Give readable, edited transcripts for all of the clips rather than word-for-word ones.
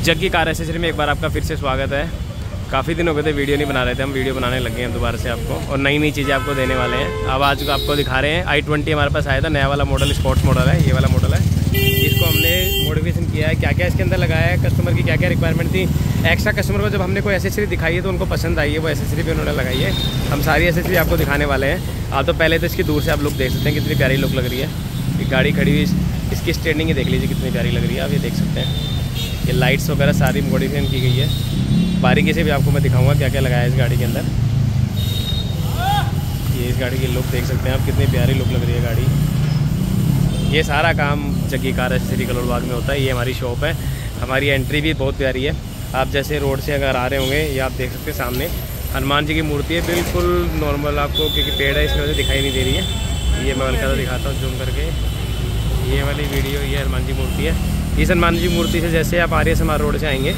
Jaggi car accessory में एक बार आपका फिर से स्वागत है। काफ़ी दिन हो गए थे वीडियो नहीं बना रहे थे, हम वीडियो बनाने लग गए हैं दोबारा से आपको, और नई नई चीज़ें आपको देने वाले हैं। अब आज आपको दिखा रहे हैं i20 हमारे पास आया था, नया वाला मॉडल, स्पोर्ट्स मॉडल है, ये वाला मॉडल है। इसको हमने मॉडिफिकेशन किया है, क्या क्या इसके अंदर लगाया है, कस्टमर की क्या क्या रिक्वायरमेंट थी। एक्स्ट्रा कस्टमर को जब हमने कोई एसेसरी दिखाई है तो उनको पसंद आई है, वो एसेसरी भी उन्होंने लगाई है। हम सारी एसेसरी आपको दिखाने वाले हैं। आप तो पहले तो इसकी दूर से आप लुक देख सकते हैं, कितनी प्यारी लुक लग रही है। गाड़ी खड़ी हुई, इसकी स्टैंडिंग ही देख लीजिए कितनी प्यारी लग रही है, आप ये देख सकते हैं। ये लाइट्स वगैरह सारी मॉडिफिकेशन की गई है। बारीकी से भी आपको मैं दिखाऊंगा क्या क्या लगाया है इस गाड़ी के अंदर। ये इस गाड़ी की लुक देख सकते हैं आप, कितनी प्यारी लुक लग रही है गाड़ी। ये सारा काम जग्गी कार एसेसरी कलोलबाग में होता है। ये हमारी शॉप है, हमारी एंट्री भी बहुत प्यारी है। आप जैसे रोड से अगर आ रहे होंगे, ये आप देख सकते हैं सामने हनुमान जी की मूर्ति है, बिल्कुल नॉर्मल आपको, क्योंकि पेड़ है इसकी वजह से दिखाई नहीं दे रही है। ये मैं हल्का दिखाता हूँ जूम करके, ये वाली वीडियो, ये हनुमान जी मूर्ति है। इस हनुमान जी मूर्ति से जैसे आप आर्य समार रोड से आएंगे,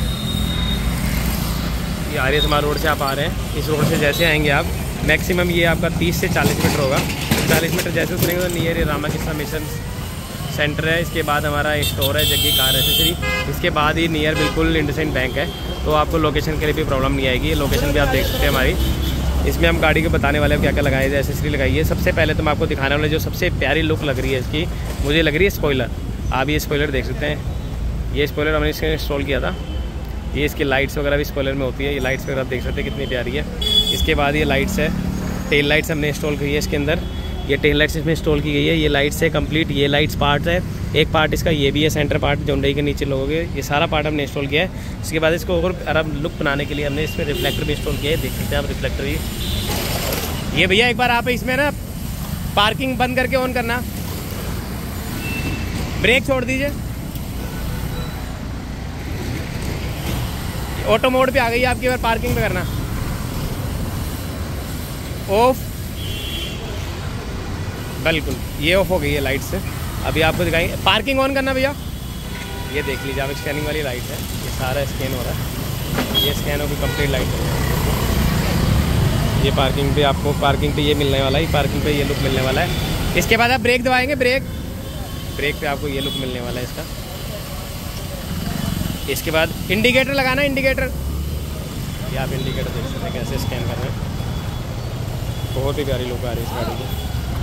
ये आर्य समार रोड से आप आ रहे हैं, इस रोड से जैसे आएंगे आप, मैक्सिमम ये आपका 30 से 40 मीटर होगा। 40 मीटर जैसे उतरेंगे तो नियर ये रामा कृष्णा मिशन सेंटर है। इसके बाद हमारा स्टोर है जग्गी कार एसेसरी। इसके बाद ही नियर बिल्कुल इंडसइंड बैंक है, तो आपको लोकेशन के लिए भी प्रॉब्लम नहीं आएगी। लोकेशन भी आप देख सकते हैं हमारी। इसमें हम गाड़ी को बताने वाले हैं क्या क्या लगाई है, एसेसरी लगाई है। सबसे पहले तो मैं आपको दिखाने वाले जो सबसे प्यारी लुक लग रही है इसकी, मुझे लग रही है स्पॉइलर। आप ये स्पॉइलर देख सकते हैं, ये स्पॉइलर हमने इसके इंस्टॉल किया था। ये इसकी लाइट्स वगैरह भी स्पॉइलर में होती है, ये लाइट्स वगैरह आप देख सकते हैं कितनी प्यारी है। इसके बाद ये लाइट्स है, टेल लाइट्स हमने इंस्टॉल की है इसके अंदर। ये टेल लाइट्स इसमें इंस्टॉल की गई है। ये लाइट्स है कंप्लीट, ये लाइट्स पार्ट है। एक पार्ट इसका ये भी है सेंटर पार्ट, जोंडई के नीचे लोगोगे, ये सारा पार्ट हमने इंस्टॉल किया है। इसके बाद इसको और आराम लुक बनाने के लिए हमने इसमें रिफ्लेक्टर भी इंस्टॉल किया है, देख सकते हैं आप रिफ्लेक्टर भी। ये भैया एक बार आप इसमें ना पार्किंग बंद करके ऑन करना, ब्रेक छोड़ दीजिए। ऑटो मोड पे आ गई है आपकी, बार पार्किंग पे करना, ऑफ, बिल्कुल ये ऑफ हो गई है लाइट से। अभी आपको दिखाएंगे, पार्किंग ऑन करना भैया। ये देख लीजिए आप, स्कैनिंग वाली लाइट है, ये सारा स्कैन हो रहा है, ये स्कैन होकर कंप्लीट लाइट है। ये पार्किंग पे आपको, पार्किंग पे ये मिलने वाला है, पार्किंग पे ये लुक मिलने वाला है। इसके बाद आप ब्रेक दबाएंगे, ब्रेक पे आपको ये लुक मिलने वाला है इसका। इसके बाद इंडिकेटर लगाना, इंडिकेटर, ये आप इंडिकेटर देख सकते हैं कैसे स्कैन कर रहे हैं। बहुत ही प्यारी लुक आ रही है इस गाड़ी की।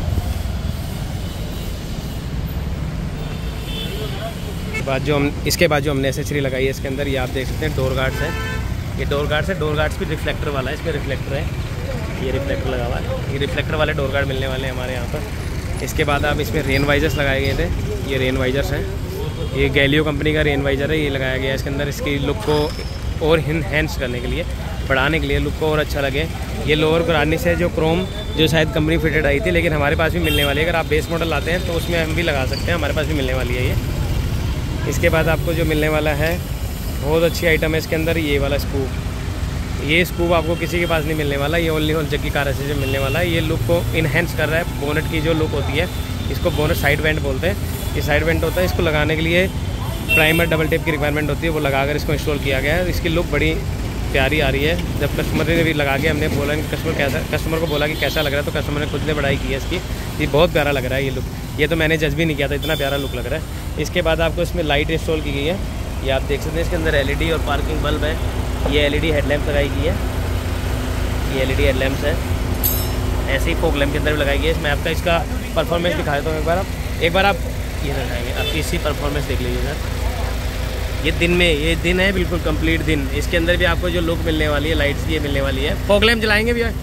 इसके बाद जो हमने एसेसरी लगाई है इसके अंदर, ये आप देख सकते हैं डोर गार्ड्स है। ये डोर गार्ड्स है, डोर गार्ड्स भी रिफ्लेक्टर वाला है, इसमें रिफ्लेक्टर है, ये रिफ्लेक्टर लगा हुआ है। ये रिफ्लेक्टर वाले डोर गार्ड मिलने वाले हैं हमारे यहाँ पर। इसके बाद आप इसमें रेन वाइजर्स लगाए गए थे, ये रेन वाइजर्स हैं, ये गैलियो कंपनी का रेन वाइजर है, ये लगाया गया है इसके अंदर, इसकी लुक को और इनहेंस करने के लिए, बढ़ाने के लिए, लुक को और अच्छा लगे। ये लोअर गार्निश है, जो क्रोम, जो शायद कंपनी फिटेड आई थी, लेकिन हमारे पास भी मिलने वाली है। अगर आप बेस मॉडल लाते हैं तो उसमें हम भी लगा सकते हैं, हमारे पास भी मिलने वाली है ये। इसके बाद आपको जो मिलने वाला है, बहुत अच्छी आइटम है इसके अंदर, ये वाला स्कूप। ये स्कूप आपको किसी के पास नहीं मिलने वाला, ये ओनली जग्गी कार एसेसरी मिलने वाला है। ये लुक को इनहेंस कर रहा है। बोनेट की जो लुक होती है, इसको बोनेट साइड वेंट बोलते हैं, ये साइड वेंट होता है। इसको लगाने के लिए प्राइमर डबल टेप की रिक्वायरमेंट होती है, वो लगाकर इसको इंस्टॉल किया गया है। इसकी लुक बड़ी प्यारी आ रही है। जब कस्टमर ने भी लगा के, हमने बोला कस्टमर को बोला कि कैसा लग रहा है, तो कस्टमर ने खुद ने बढ़ाई की है इसकी, ये बहुत प्यारा लग रहा है ये लुक। ये तो मैंने जज भी नहीं किया था, इतना प्यारा लुक लग रहा है। इसके बाद आपको इसमें लाइट इंस्टॉल की गई है, ये आप देख सकते हैं। इसके अंदर एलईडी और पार्किंग बल्ब है, ये एलईडी हेडलैम्प लगाई गई है, ये एलईडी हेडलैम्प्स है। ऐसे ही फॉग लैम्प के अंदर भी लगाई गई है। इसमें आपका इसका परफॉर्मेंस दिखा देता हूँ एक बार आप ये दिखाएंगे, आप इसी परफॉर्मेंस देख लीजिए सर। ये दिन में, ये दिन है बिल्कुल कंप्लीट दिन। इसके अंदर भी आपको जो लुक मिलने वाली है, लाइट्स की ये मिलने वाली है। फॉग लैम्प जलाएंगे भैया,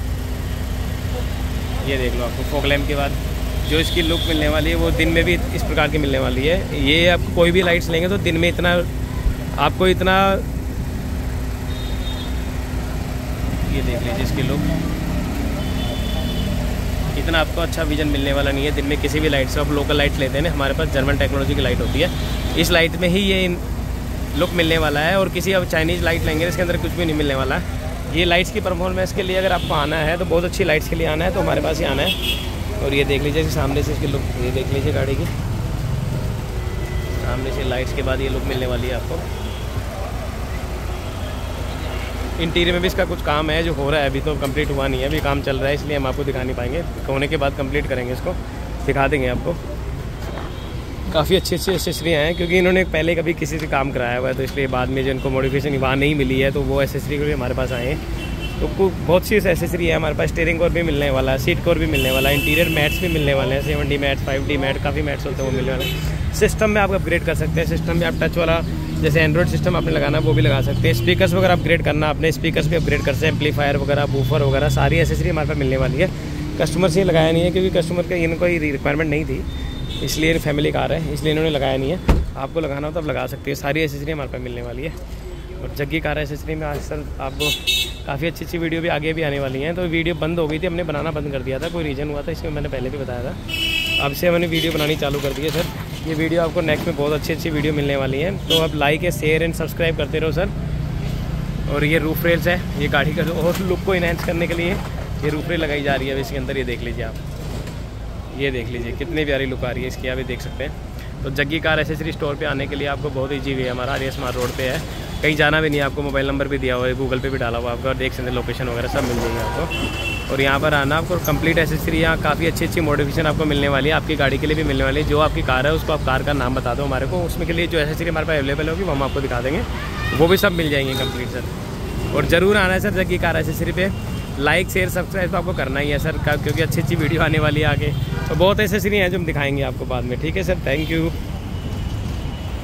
ये देख लो, आपको फॉग लैम्प के बाद जो इसकी लुक मिलने वाली है, वो दिन में भी इस प्रकार की मिलने वाली है। ये आपको कोई भी लाइट्स लेंगे तो दिन में इतना आपको, इतना ये देख लीजिए इसकी लुक, इतना आपको अच्छा विजन मिलने वाला नहीं है दिन में किसी भी लाइट से। आप लोकल लाइट लेते हैं ना, हमारे पास जर्मन टेक्नोलॉजी की लाइट होती है, इस लाइट में ही ये लुक मिलने वाला है। और किसी अब चाइनीज़ लाइट लेंगे इसके अंदर कुछ भी नहीं मिलने वाला है। ये लाइट्स की परफॉर्मेंस के लिए अगर आपको आना है, तो बहुत अच्छी लाइट्स के लिए आना है तो हमारे पास ही आना है। और ये देख लीजिए सामने से इसकी लुक, ये देख लीजिए गाड़ी की सामने से लाइट्स के बाद ये लुक मिलने वाली है आपको। इंटीरियर में भी इसका कुछ काम है जो हो रहा है, अभी तो कंप्लीट हुआ नहीं है, अभी काम चल रहा है, इसलिए हम आपको दिखा नहीं पाएंगे। होने के बाद कंप्लीट करेंगे, इसको दिखा देंगे आपको। काफ़ी अच्छी अच्छी एसेसरी हैं, क्योंकि इन्होंने पहले कभी किसी से काम कराया हुआ है, तो इसलिए बाद में जो इनको मॉडिफिकेशन वहाँ नहीं मिली है तो वो एसेसरी भी हमारे पास आए हैं। तो बहुत सी एसेसरी है हमारे पास। स्टीयरिंग कवर भी मिलने वाला है, सीट कवर भी मिलने वाला है, इंटीरियर मैट्स भी मिलने वाले हैं, 7D मैट, 5D मैट, काफ़ी मैट्स होते हैं वो मिलने वाले हैं। सिस्टम में आप अपग्रेड कर सकते हैं। सिस्टम में आप टच वाला जैसे एंड्रॉइड सिस्टम आपने लगाना वो भी लगा सकते हैं। स्पीकर्स वगैरह अपग्रेड करना, अपने स्पीकर्स भी अपग्रेड कर सकते हैं, एम्पलीफायर वगैरह, बूफर वगैरह, सारी एसेसरी हमारे पास मिलने वाली है। कस्टमर से लगाया नहीं है, क्योंकि कस्टमर का इनको रिक्वायरमेंट नहीं थी, इसलिए फैमिली कार है, इसलिए इन्होंने लगाया नहीं है। आपको लगाना हो तो आप लगा सकते हैं। सारी एसेसरी हमारे पास मिलने वाली है। और जग्गी कार एसेसरी में आज सर आपको काफ़ी अच्छी अच्छी वीडियो भी आगे भी आने वाली हैं। तो वीडियो बंद हो गई थी, हमने बनाना बंद कर दिया था, कोई रीज़न हुआ था, इसमें मैंने पहले भी बताया था। अब से हमने वीडियो बनानी चालू कर दी है सर। ये वीडियो आपको नेक्स्ट में बहुत अच्छी अच्छी वीडियो मिलने वाली है, तो आप लाइक है, शेयर एंड सब्सक्राइब करते रहो सर। और ये रूफ रेल्स है, ये गाड़ी का और लुक को इनहेंस करने के लिए ये रूफ रेल लगाई जा रही है। इसके अंदर ये देख लीजिए आप, ये देख लीजिए कितनी प्यारी लुक आ रही है इसकी, आप ये देख सकते हैं। तो जग्गी कार एसेसरी स्टोर पे आने के लिए आपको बहुत ईजी वे है, हमारा आर्य स्मार्ट रोड पे है, कहीं जाना भी नहीं है आपको। मोबाइल नंबर भी दिया हुआ है, गूगल पे भी डाला हुआ है आपको, और देख सकते हैं लोकेशन वगैरह सब मिल जाएगी आपको। और यहाँ पर आना आपको कंप्लीट एसेसरी, यहाँ काफ़ी अच्छी अच्छी मॉडिफिकेशन आपको मिलने वाली है, आपकी गाड़ी के लिए भी मिलने वाली है। जो आपकी कार है उसको आप कार का नाम बता दो हमारे को, उसमें के लिए जो एसेसरी हमारे पास अवेलेबल होगी वो हम आपको दिखा देंगे, वो भी सब मिल जाएंगे कंप्लीट सर। और ज़रूर आना है सर जग्गी कार एसेसरी पे। लाइक शेयर सब्सक्राइब तो आपको करना ही है सर, क्योंकि अच्छी अच्छी वीडियो आने वाली है आगे। तो बहुत एसेसरी हैं जो हम दिखाएंगे आपको बाद में। ठीक है सर, थैंक यू।